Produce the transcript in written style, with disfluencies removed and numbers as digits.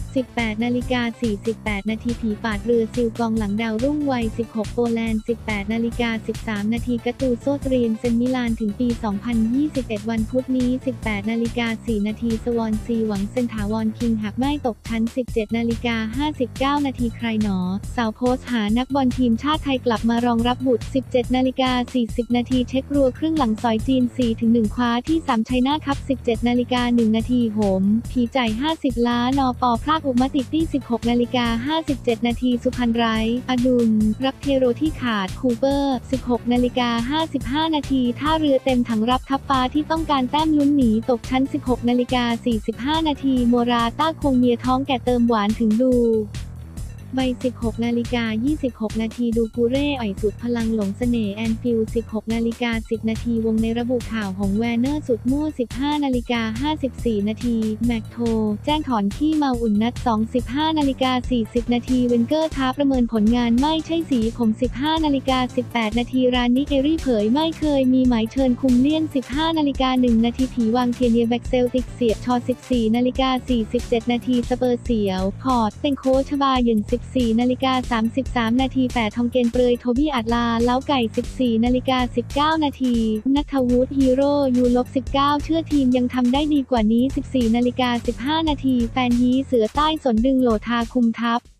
18:48 นาทีผีปาดเรือซิลกองหลังดาวรุ่งวัย 16 โปแลนด์ 18:13 นาทีกาตูโซเตรียมเซนมิลานถึงปี 2021 วันพุธนี้ 18:04 นาทีสวอนซีหวังเซนถาวรคิงหักไม่ตกชั้น 17:59 นาทีใครหนอสาวโพสต์หานักบอลทีมชาติไทยกลับมารองรับบุตร 17:40 นาทีเช็ครัวครึ่งหลังซอยจีน 4-1 คว้าที่ 3 ชัยนาทครับ 17:01 นาทีโหมผีจ่าย50 ล้านปพลาดอุมติตี้ 16:57 นาทีสุพรรณไรอดุลรับเทโรที่ขาดคูเปอร์ 16:55 นาทีท่าเรือเต็มถังรับทัพฟ้าที่ต้องการแต้มลุ้นหนีตกชั้น 16:45 นาทีโมราต้าคงเมียท้องแก่เติมหวานถึงดูใบ 16:26 นาทีดูกูเร่อ่อยสุดพลังหลงเสน่ห์แอนฟิลด์ 16:10 นาทีวงในระบุข่าวของแวร์เนอร์สุดมั่ว 15:54 นาทีแม็กโทแจ้งถอนขี้เมาอุ่นนัด 15:40 นาทีเวนเกอร์ท้าประเมินผลงานไม่ใช่สีผม 15:18 นาทีรานิเอรี่เผยไม่เคยมีหมายเชิญคุมเลี่ยน 15:01 นาทีผีวางเทียเนียแบ็กเซลติกเสียบชอ 14:47 นาทีสเปอร์เสียวพอร์ตเป็นโค้ชบาเยิน14:33 นาทีแปดทองเกนเปรยโทบี้อัดลาเล้าไก่ 14:19 นาทีณัฐวุฒิฮีโร่U-19 เชื่อทีมยังทำได้ดีกว่านี้ 14:15 นาทีแฟนยีเสือใต้สนดึงโหลทาคุมทัพ